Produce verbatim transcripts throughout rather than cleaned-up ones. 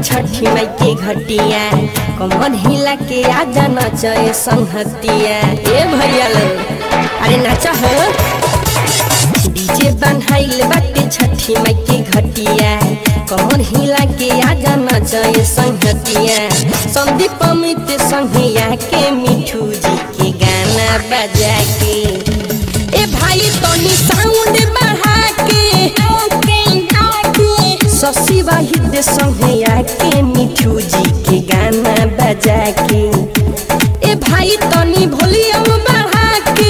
छठी माई के घटिया कमर हिला के आजा नचे संहतिया। ए भैया लो अरे नाचा हो डीजे बनहाइल बाटे छठी माई के घटिया कमर हिला के आजा नचे संहतिया। संदीप अमित संघिया के मिठू जी के गाना बजा के ए भाई तनी साउंड बढ़ा के शशि वाहिद संघिया के मिठू जी के गाना बजा के ए भाई तनी वॉल्यूम बढ़ा के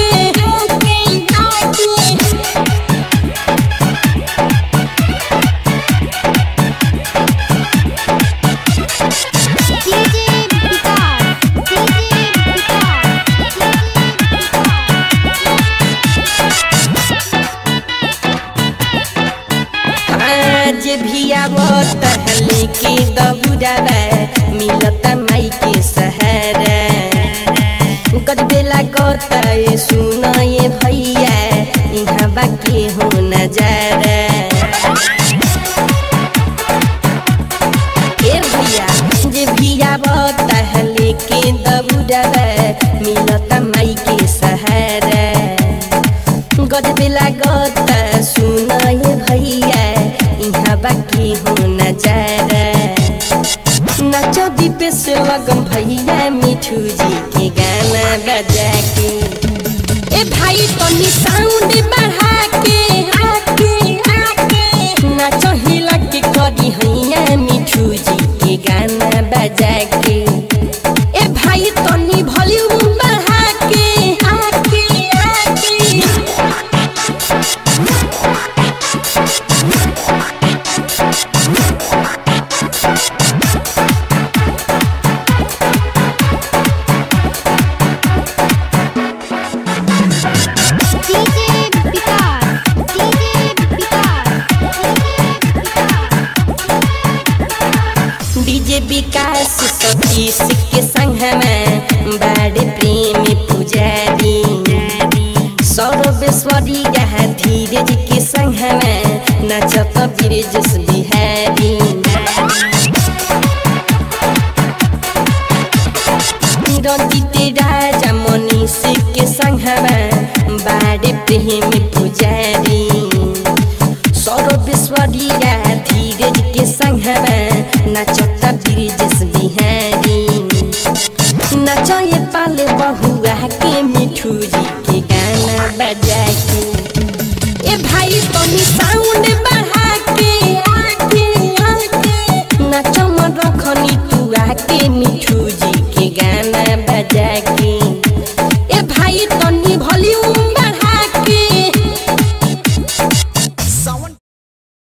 आज भी आवत हले के दबुरावा मिलता माई के सहारा गजबेला कहता ये सुना ये भैया यहाँ बाकी हो नजारा। ए भैया जे भी आवत हले के दबुरावा मिलता माई के सहारा गजबेला कहता सुना ये भैया यहाँ बाकी हो नजारा। नाचो दीपे से लगन भैया मिठू जी के गाना बजा के ए भाई तनी साउंड बढ़ा के आके आके नाचो हिला के करी हैया मिठू जी के गाना बजा के ए भाई तनी वॉल्यूम बढ़ा के आके आके डीजे विकास सतीश के संग में बड़े प्रेम पुजारी सर्वेश्वरी रहा धीरज के संग में नचत ब्रिजेश बिहारी। रंजित राजा मनीष के संग में बड़े प्रेम पुजारी सर्वेश्वरी रहा धीरज के संग में नचता ब्रिजेश बिहारी। नचा ये पाले बहुआ के मिठू जी के गाना बजा के ए भाई तनी साउंड बढ़ा के आके आके नचा मन रखनी तू आके मिठू जी के गाना बजा